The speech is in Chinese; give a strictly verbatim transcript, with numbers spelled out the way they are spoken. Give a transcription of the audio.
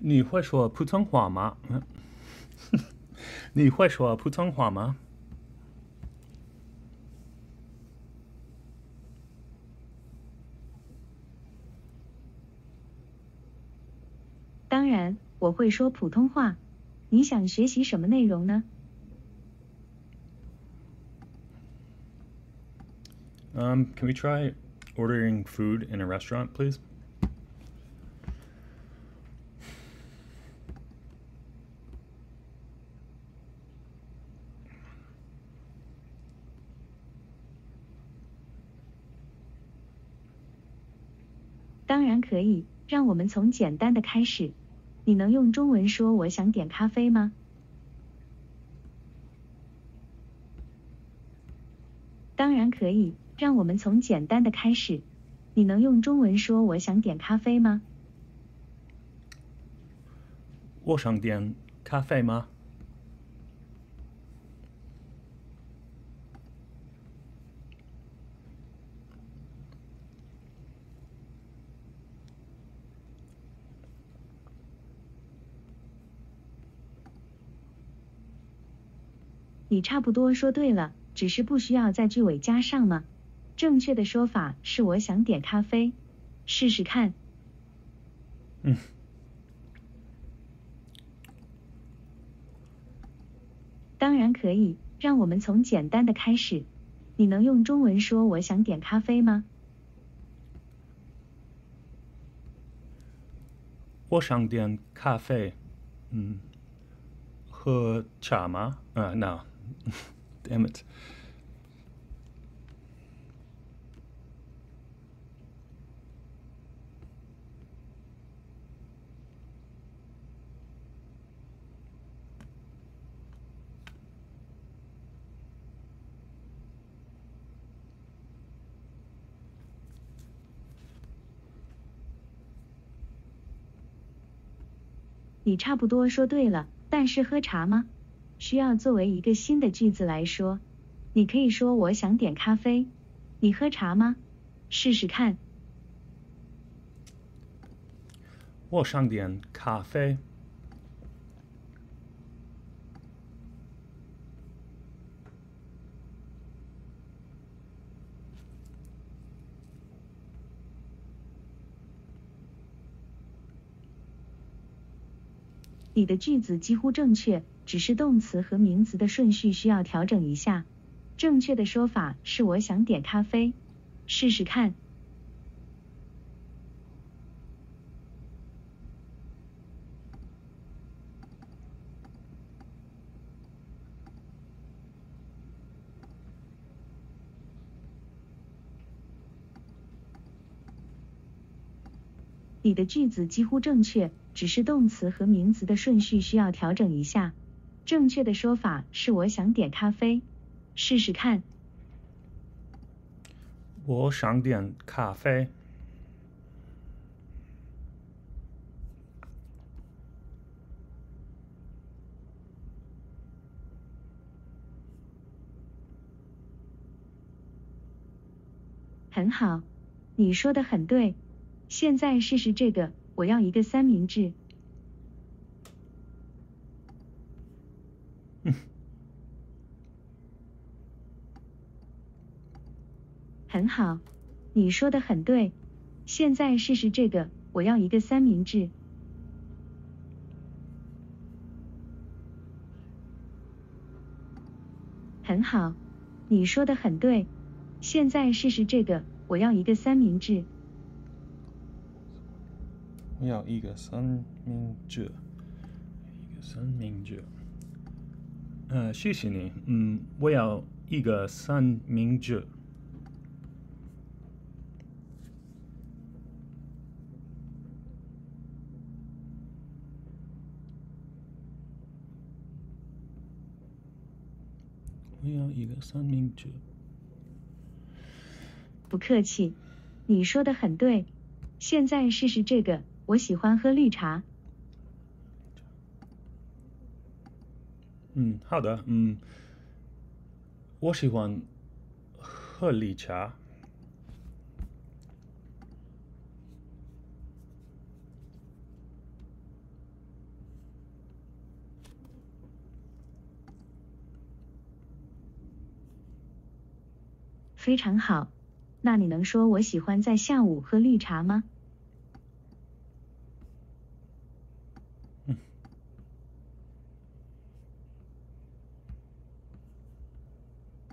你会说普通话吗？你会说普通话吗？ 当然，我会说普通话。你想学习什么内容呢？ Um, can we try ordering food in a restaurant, please? 当然可以，让我们从简单的开始。你能用中文说我想点咖啡吗？当然可以，让我们从简单的开始。你能用中文说我想点咖啡吗？ 我想点咖啡吗？ 你差不多说对了，只是不需要在句尾加上吗？正确的说法是我想点咖啡。试试看。 嗯。 当然可以，让我们从简单的开始。你能用中文说我想点咖啡吗？ 我想点咖啡。嗯，喝茶吗？呃、no. Damn it. 你差不多说对了，但是喝茶吗？需要作为一个新的句子来说。你可以说我想点咖啡。你喝茶吗？试试看。 我想点咖啡。 你的句子几乎正确，只是动词和名词的顺序需要调整一下。正确的说法是我想点咖啡。试试看。你的句子几乎正确，只是动词和名词的顺序需要调整一下。正确的说法是我想点咖啡。试试看。 我想点咖啡。 很好，你说的很对。现在试试这个，我要一个三明治。很好，你说的很对。现在试试这个，我要一个三明治。很好，你说的很对。现在试试这个，我要一个三明治。 我要一个三明治。一个三明治。呃，谢谢你。嗯，我要一个三明治。我要一个三明治。 不客气，你说的很对。现在试试这个，我喜欢喝绿茶。 嗯，好的。嗯，我喜欢喝绿茶。 非常好。那你能说我喜欢在下午喝绿茶吗？